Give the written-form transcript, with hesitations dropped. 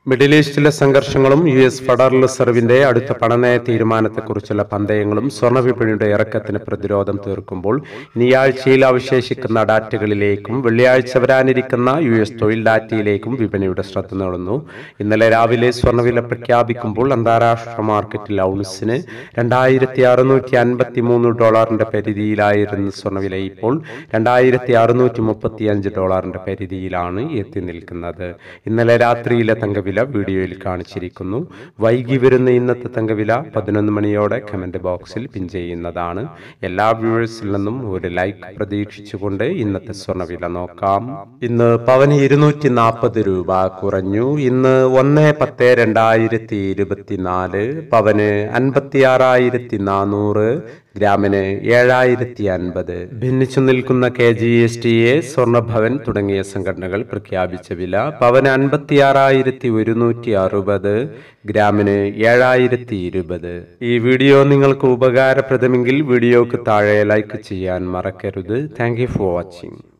Middle ഈസ്റ്റിലെ സംഘർഷങ്ങളും US federal റിസർവിന്റെ അടുത്ത പണനയ തീരുമാനത്തെക്കുറിച്ചുള്ള പന്തയങ്ങളും സ്വർണ്ണവിപണിയുടെ ഇറക്കത്തിന് പ്രതിരോധം തീർക്കുമ്പോൾ ഇനി ആഴ്ചയിൽ അവശേഷിക്കുന്ന ഡാറ്റകളിലേക്കും വെള്ളിയാഴ്ച വരാനിരിക്കുന്ന US തൊഴിൽ ഡാറ്റയിലേക്കും വിപണിയുടെ ശ്രദ്ധ നേടുന്നു. ഇന്നലെ രാവിലെ സ്വർണ്ണവില പ്രഖ്യാപിക്കുമ്പോൾ അന്താരാഷ്ട്ര മാർക്കറ്റിൽ ഔൺസിന് $2,653 പരിധിയിലായിരുന്ന സ്വർണ്ണവില ഇപ്പോൾ $2,635 പരിധിയിലാണ് എത്തി നിൽക്കുന്നത്. ഇന്നലെ രാത്രിയിലെ തങ്കവില വീഡിയോയിൽ കാണിച്ചിരിക്കുന്നു. വൈകി വരുന്ന ഇന്നത്തെ തങ്കവില 11 മണിയോടെ കമന്റ് ബോക്സിൽ പിൻ ചെയ്യുന്നതാണ്. എല്ലാ വ്യൂവേഴ്സിൽ നിന്നും ഒരു ലൈക്ക് പ്രതീക്ഷിച്ചുകൊണ്ട് ഇന്നത്തെ സ്വർണ്ണവില നോക്കാം. ഇന്ന് പവന് 240 രൂപ കുറഞ്ഞു. ഇന്ന് 1/10/2024 പവന് 56,400, ഗ്രാമിന് 7,050. ഭിന്നിച്ചു നിൽക്കുന്ന KGSTA, സ്വർണ്ണഭവൻ തുടങ്ങിയ സംഘടനകൾ പ്രഖ്യാപിച്ച വില പവന് 56,160, ഗ്രാമിന് 7,020. ഈ വീഡിയോ നിങ്ങൾക്ക് ഉപകാരപ്രദമെങ്കിൽ വീഡിയോക്ക് താഴെ ലൈക്ക് ചെയ്യാൻ മറക്കരുത്. Thank you for watching.